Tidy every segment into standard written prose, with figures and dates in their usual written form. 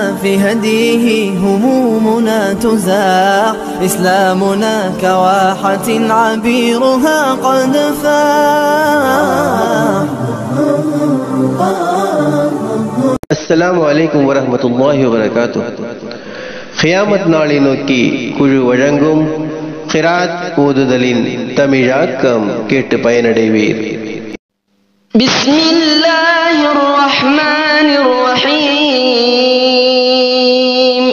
في هديه همومنا تزاح إسلامنا كواحة عبيرها قد فاح. السلام عليكم ورحمة الله وبركاته. قيامت நாளை நோக்கி குழு வழங்கும் கிராத் ஓதுதலின் தமிழாக்கம் கேட்டு பயனடைவீர். பிஸ்மில்லாஹிர் ரஹ்மானிர் ரஹீம்.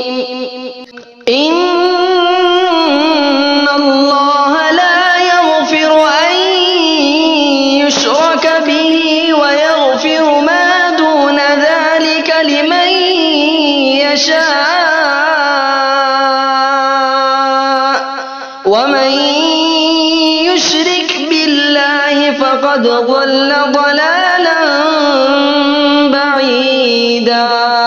இன்னல்லாஹ லா யக்ஃபிரு அன் யுஷ்ரக பிஹி வ யக்ஃபிரு மா தூன ذلك லிமன் யஷா ومن يشرك بالله فقد ضل ضلالا بعيدا.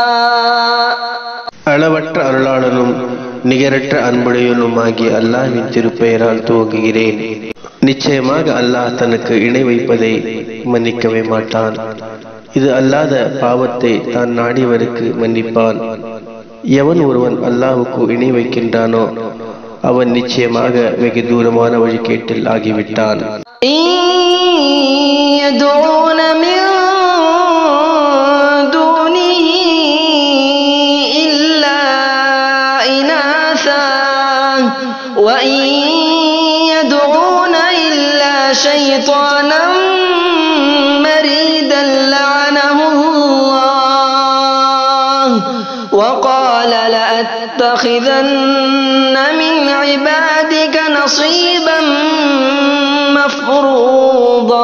அளவற்ற அருளாளனும் நிகரற்ற அன்புடையனும் ஆகிய அல்லாஹ்வின் திருப்பெயரால் துவங்குகிறேன். நிச்சயமாக அல்லாஹ் தனக்கு இணை வைப்பதை மன்னிக்கவே மாட்டான். இது அல்லாத பாவத்தை தான் நாடியவருக்கு மன்னிப்பான். எவன் ஒருவன் அல்லாஹ்வுக்கு இணை வைக்கின்றானோ அவன் நிச்சயமாக வெகு தூரமான வழிகேட்டில் ஆகிவிட்டான். وقال لأتخذن من عبادك نصيبا مفروضا.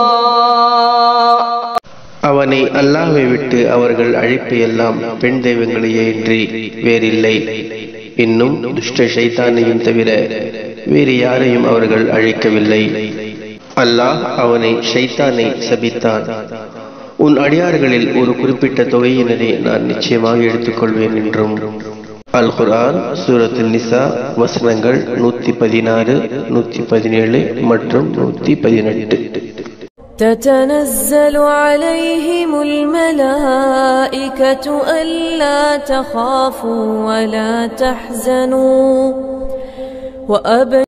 அவனை அல்லாஹ்வை விட்டு அவர்கள் அழைப்பை எல்லாம் பெண் தெய்வங்களையே இன்றி வேறில்லை. இன்னும் துஷ்ட ஷைத்தானையும் தவிர வேறு யாரையும் அவர்கள் அழைக்கவில்லை. அல்லாஹ் அவனை ஷைத்தானை சபித்தான். உன் அடியார்களில் ஒரு குறிப்பிட்ட தொகையினரை நான் நிச்சயமாக எடுத்துக்கொள்வேன் என்றும். அல் குர்ஆன் சூரத்துல் நிசா வசனங்கள் 116, 117 மற்றும் 118. تتنزل عليهم الملائكة ألا تخافوا ولا تحزنوا